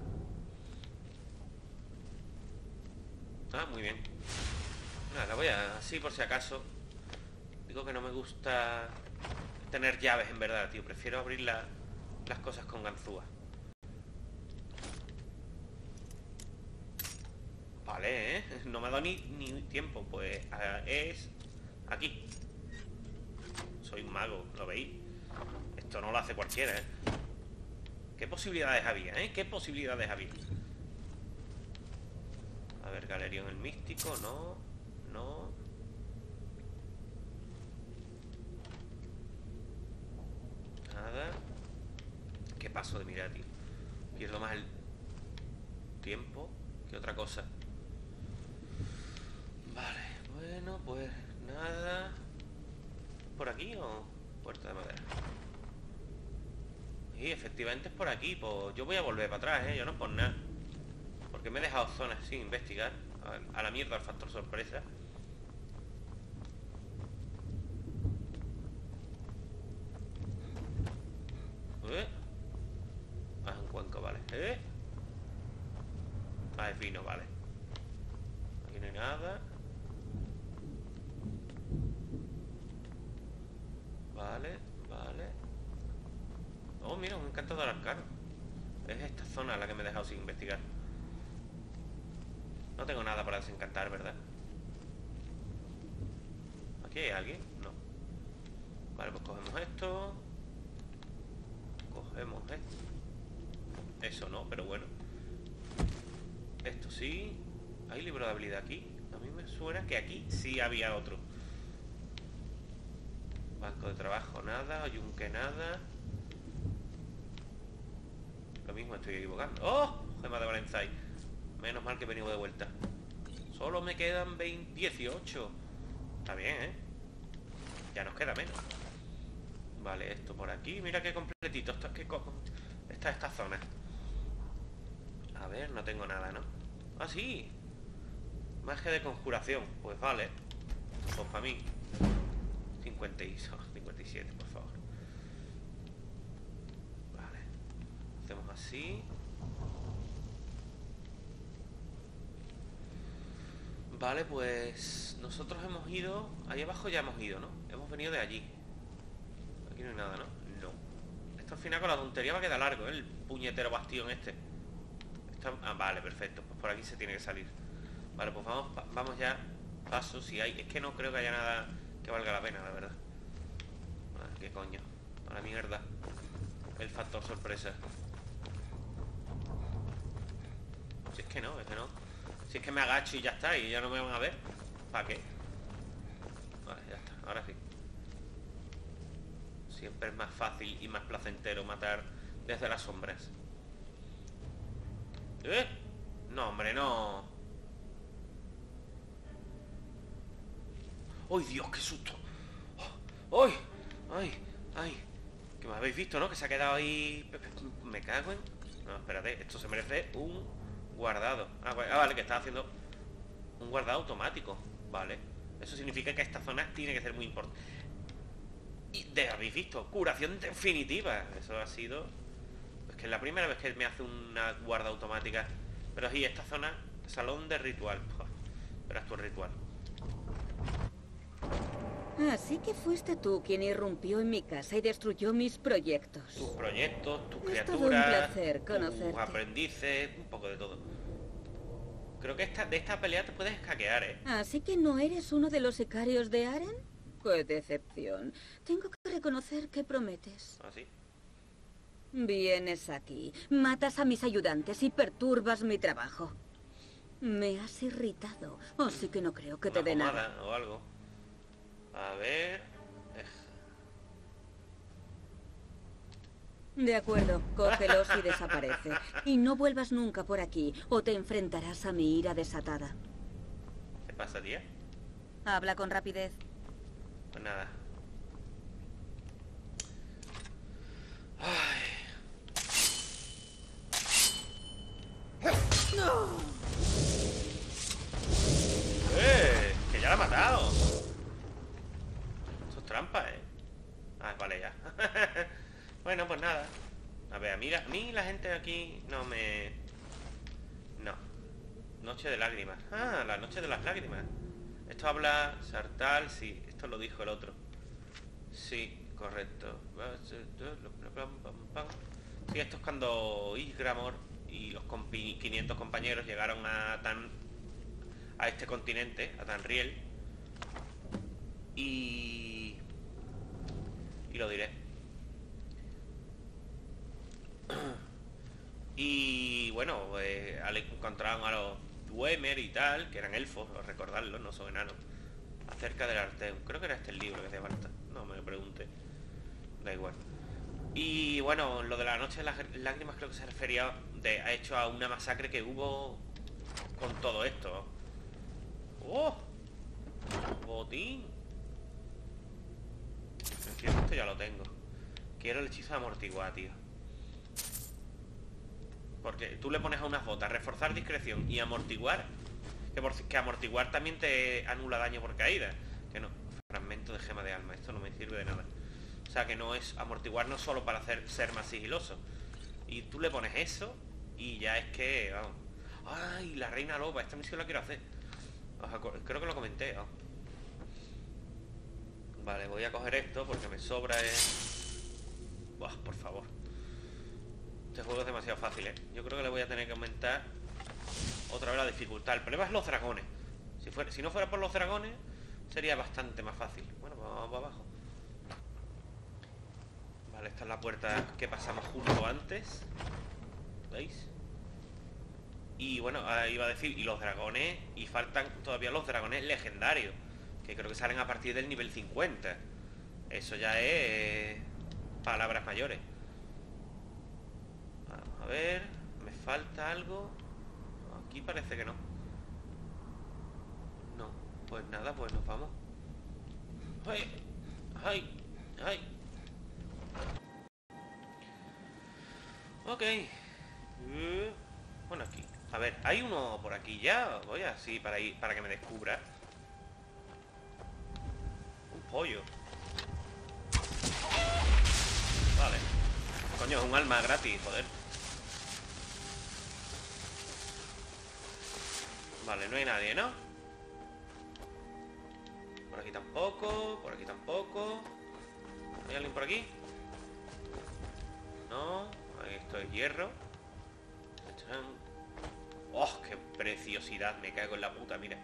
Ah, muy bien. Nada, la voy a... Así por si acaso. Digo que no me gusta tener llaves en verdad, tío. Prefiero abrir la... las cosas con ganzúa. Vale, ¿eh? No me ha dado ni, ni tiempo. Pues uh, es aquí. Soy un mago, ¿lo veis? Esto no lo hace cualquiera, ¿eh? ¿Qué posibilidades había, eh? ¿Qué posibilidades había? A ver, Galerión el Místico, no. No. Nada. ¿Qué paso de mirar, tío? Pierdo más el tiempo que otra cosa. Vale, bueno, pues nada. ¿Por aquí o puerta de madera? Sí, efectivamente es por aquí. Pues yo voy a volver para atrás, ¿eh? Yo no por nada. Porque me he dejado zonas sin investigar. A, a la mierda el factor sorpresa. ¿Eh? Ah, es un cuenco, vale. ¿Eh? Ah, es vino, vale. Aquí no hay nada. Vale, vale. Oh, mira, un encantador arcano. Es esta zona la que me he dejado sin investigar. No tengo nada para desencantar, ¿verdad? ¿Aquí hay alguien? No. Vale, pues cogemos esto. Cogemos, ¿eh? Eso no, pero bueno. Esto sí. ¿Hay libro de habilidad aquí? A mí me suena que aquí sí había otro. Banco de trabajo, nada. Yunque, nada. Lo mismo, estoy equivocando. ¡Oh! Gema de Valenzai. Menos mal que he venido de vuelta. Solo me quedan veinte, dieciocho. Está bien, ¿eh? Ya nos queda menos. Vale, esto por aquí. Mira qué completito. Esto es que cojo. Esta esta zona. A ver, no tengo nada, ¿no? Ah, sí. Magia de conjuración. Pues vale. Pues para mí. cincuenta y siete, por favor. Vale. Hacemos así. Vale, pues nosotros hemos ido. Ahí abajo ya hemos ido, ¿no? Hemos venido de allí. Aquí no hay nada, ¿no? No. Esto al final con la tontería va a quedar largo, ¿eh? El puñetero bastión este. Esto... Ah, vale, perfecto. Pues por aquí se tiene que salir. Vale, pues vamos, vamos ya. Paso, si hay. Es que no creo que haya nada que valga la pena, la verdad. Ah, qué coño. A la mierda. El factor sorpresa. Si es que no, es que no. Si es que me agacho y ya está, y ya no me van a ver. ¿Para qué? Vale, ya está, ahora sí. Siempre es más fácil y más placentero matar desde las sombras. ¿Eh? No, hombre, no. ¡Ay, Dios, qué susto! ¡Ay! ¡Ay! ¡Ay! Que me habéis visto, ¿no? Que se ha quedado ahí... Me cago en... No, espérate, esto se merece un guardado. Ah, vale, que está haciendo un guardado automático. Vale. Eso significa que esta zona tiene que ser muy importante. Y de, habéis visto, curación definitiva. Eso ha sido... Es que es la primera vez que me hace una guarda automática. Pero sí, esta zona, salón de ritual. Verás tu ritual. Así que fuiste tú quien irrumpió en mi casa y destruyó mis proyectos. Tus proyectos, tus Es todo criaturas, un placer tus conocerte. aprendices, un poco de todo. Creo que esta, de esta pelea te puedes hackear, ¿eh? ¿Así que no eres uno de los sicarios de Aren? ¡Qué decepción! Tengo que reconocer que prometes. ¿Ah, sí? Vienes aquí, matas a mis ayudantes y perturbas mi trabajo. Me has irritado, así que no creo que te dé Una nada. pomada o algo. A ver... De acuerdo, cógelos y desaparece. Y no vuelvas nunca por aquí, o te enfrentarás a mi ira desatada. ¿Qué pasa, tía? Habla con rapidez. Pues nada. Ay. ¡No! ¡Eh! ¡Que ya la ha matado! Eso es trampa, ¿eh? Ah, vale, ya. Bueno, pues nada. A ver, mira, a mí la gente de aquí no me... No. Noche de lágrimas. Ah, la noche de las lágrimas. Esto habla Sartal, sí. Esto lo dijo el otro. Sí, correcto. Sí, esto es cuando Isgramor y los quinientos compañeros llegaron a Tan... a este continente, a Tamriel. Y... Y lo diré. Y bueno, pues encontraron a los Dwemer y tal, que eran elfos, recordarlo, no son enanos, acerca del Arteum. Creo que era este el libro que te falta, no me pregunte, da igual. Y bueno, lo de la noche de las lágrimas creo que se refería de, ha hecho a una masacre que hubo con todo esto. ¡Oh! Botín. Entiendo, esto ya lo tengo. Quiero el hechizo de amortiguar, tío. Porque tú le pones a unas botas reforzar discreción y amortiguar, que, por, que amortiguar también te anula daño por caída. Que no, fragmento de gema de alma, esto no me sirve de nada. O sea que no es, amortiguar no solo para hacer ser más sigiloso. Y tú le pones eso y ya es que, vamos. Ay, la reina loba, esta misión la quiero hacer. Creo que lo comenté, ¿no? Vale, voy a coger esto porque me sobra el... Buah, por favor. Este juego es demasiado fácil, ¿eh? Yo creo que le voy a tener que aumentar otra vez la dificultad. El problema es los dragones. Si, fuera, si no fuera por los dragones, sería bastante más fácil. Bueno, pues vamos para abajo. Vale, esta es la puerta que pasamos justo antes. ¿Veis? Y bueno, ahí iba a decir, y los dragones, y faltan todavía los dragones legendarios, que creo que salen a partir del nivel cincuenta. Eso ya es eh, palabras mayores. Vamos a ver, ¿me falta algo? Aquí parece que no. No, pues nada, pues nos vamos. ¡Ay! ¡Ay! ¡Ay! Ok. Uh, bueno, aquí. A ver, hay uno por aquí ya. Voy así para ir, para que me descubra. Un pollo. Vale. Coño, es un alma gratis, joder. Vale, no hay nadie, ¿no? Por aquí tampoco, por aquí tampoco. ¿Hay alguien por aquí? No, esto es hierro. ¡Oh, qué preciosidad! Me cago en la puta, mira.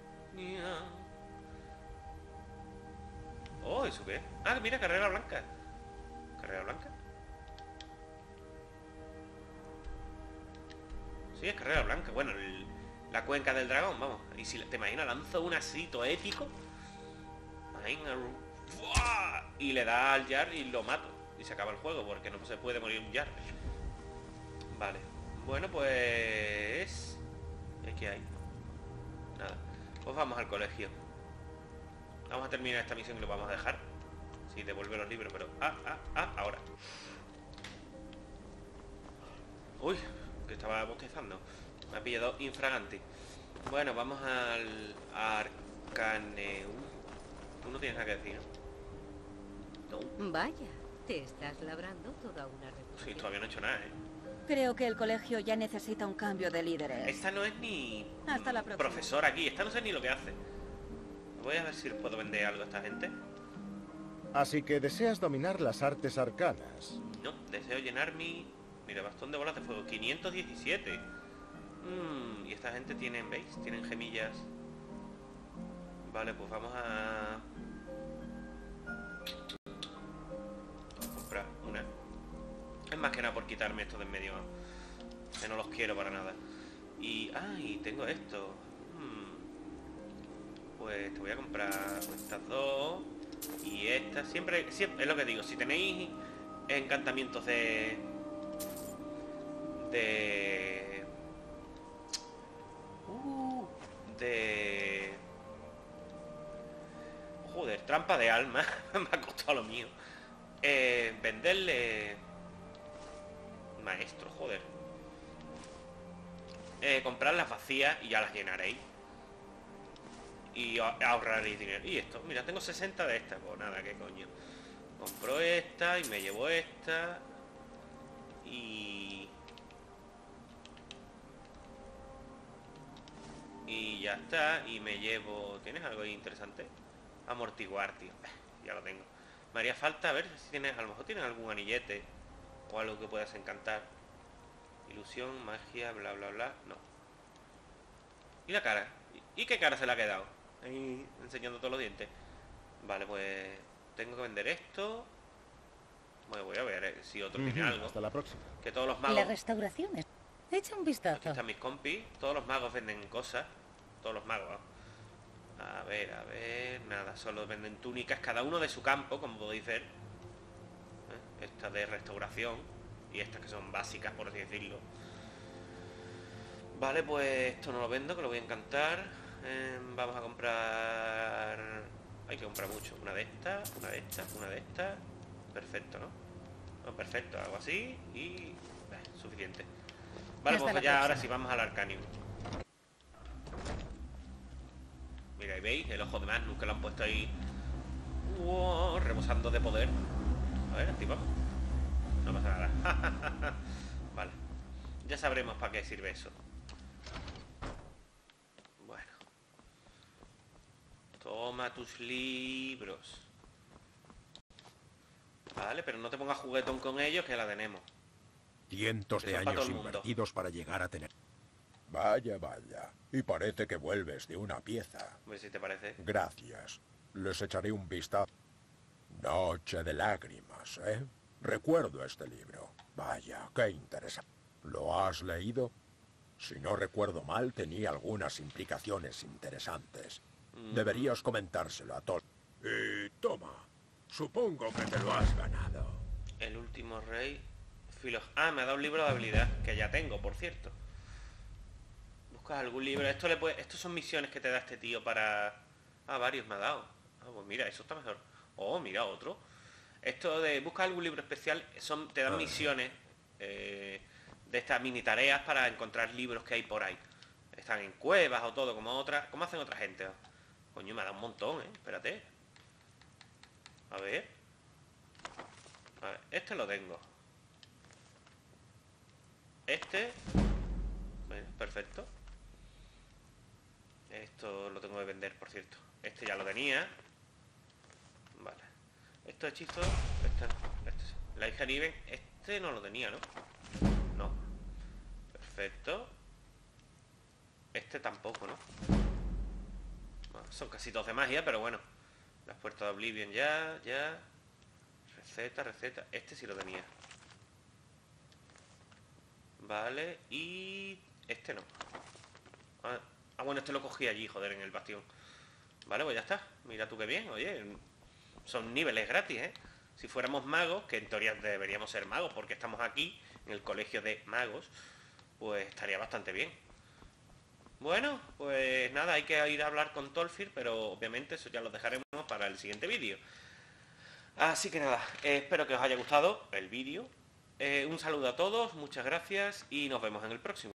Oh, ¿eso qué? Ah, mira, carrera blanca. ¿Carrera blanca? Sí, es carrera blanca. Bueno, el, la cuenca del dragón, vamos. Y si te imaginas, lanzo un asito épico. Y le da al Jar y lo mato. Y se acaba el juego, porque no se puede morir un Jar. Vale. Bueno, pues... ¿Qué hay? Nada. Pues vamos al colegio. Vamos a terminar esta misión y lo vamos a dejar. Sí, devuelve los libros, pero... Ah, ah, ah, ahora. Uy, que estaba bostezando. Me ha pillado infraganti. Bueno, vamos al... Arcaneum. Tú no tienes nada que decir, ¿no? No. Vaya, te estás labrando toda una reputación. Sí, todavía no he hecho nada, ¿eh? Creo que el colegio ya necesita un cambio de líderes. Esta no es ni... Hasta la próxima. Profesor aquí. Esta no sé ni lo que hace. Voy a ver si puedo vender algo a esta gente. Así que deseas dominar las artes arcanas. No, deseo llenar mi... Mira, bastón de bolas de fuego. quinientos diecisiete. Mm, y esta gente tienen, ¿veis? Tienen gemillas. Vale, pues vamos a... a comprar una. Es más que nada por quitarme esto de en medio. Que no los quiero para nada. Y... ¡Ay! Tengo esto. Hmm. Pues te voy a comprar estas dos. Y estas. Siempre, siempre... Es lo que digo. Si tenéis encantamientos de... De... Uh, de... Joder, trampa de alma. Me ha costado lo mío. Eh, venderle... Maestro, joder. Eh, comprar las vacías y ya las llenaréis. Y ahorraréis dinero. Y esto, mira, tengo sesenta de estas. Pues nada, qué coño. Compro esta y me llevo esta. Y... Y ya está. Y me llevo... ¿Tienes algo ahí interesante? Amortiguar, tío. Ya lo tengo. Me haría falta, a ver si tienes... A lo mejor tienes algún anillete o algo que puedas encantar. Ilusión, magia, bla, bla, bla. No. ¿Y la cara? ¿Y qué cara se le ha quedado? Ahí enseñando todos los dientes. Vale, pues... Tengo que vender esto. Bueno, voy a ver si otro tiene algo. Hasta la próxima. Que todos los magos... La restauración es... Echa un vistazo. Aquí están mis compis. Todos los magos venden cosas. Todos los magos. A ver, a ver... Nada, solo venden túnicas. Cada uno de su campo, como podéis ver. ¿Eh? Esta de restauración. Y estas que son básicas, por así decirlo. Vale, pues esto no lo vendo, que lo voy a encantar. Eh, vamos a comprar... Hay que comprar mucho. Una de estas, una de estas, una de estas. Perfecto, ¿no? No, perfecto, hago así y... Eh, suficiente. Vale, Hasta pues la ya ahora próxima. sí vamos al Arcanium. Mira, ahí veis el ojo de Magnus que lo han puesto ahí. Wow, rebosando de poder. A ver, activamos. No pasa nada. Vale. Ya sabremos para qué sirve eso. Bueno. Toma tus libros. Vale, pero no te pongas juguetón con ellos, que la tenemos. Cientos de Eso es para todo años el mundo. invertidos para llegar a tener... Vaya, vaya. Y parece que vuelves de una pieza. A ver si te parece. Gracias. Les echaré un vistazo. Noche de lágrimas, ¿eh? Recuerdo este libro. Vaya, qué interesante. ¿Lo has leído? Si no recuerdo mal, tenía algunas implicaciones interesantes. Mm. Deberías comentárselo a todos. Y toma, supongo que te lo has ganado. El último rey... Filo... Ah, me ha dado un libro de habilidad, que ya tengo, por cierto. Buscas algún libro. Esto le puede... Estos son misiones que te da este tío para... Ah, varios me ha dado. Ah, pues mira, eso está mejor. Oh, mira, otro. Esto de buscar algún libro especial, son te dan misiones eh, de estas mini tareas para encontrar libros que hay por ahí. Están en cuevas o todo, como otras, como hacen otra gente. Coño, me ha dado un montón, eh. Espérate. A ver. A ver, este lo tengo. Este. Bueno, perfecto. Esto lo tengo que vender, por cierto. Este ya lo tenía. Vale. Estos hechizos... Este, este, la hija Niven... Este no lo tenía, ¿no? No. Perfecto. Este tampoco, ¿no? Bueno, son casi todos de magia, pero bueno. Las puertas de Oblivion ya, ya. Receta, receta. Este sí lo tenía. Vale, y... Este no. Ah, ah, bueno, este lo cogí allí, joder, en el bastión. Vale, pues ya está. Mira tú qué bien, oye. Son niveles gratis, ¿eh? Si fuéramos magos, que en teoría deberíamos ser magos porque estamos aquí, en el colegio de magos, pues estaría bastante bien. Bueno, pues nada, hay que ir a hablar con Tolfir, pero obviamente eso ya lo dejaremos para el siguiente vídeo. Así que nada, eh, espero que os haya gustado el vídeo. Eh, un saludo a todos, muchas gracias y nos vemos en el próximo.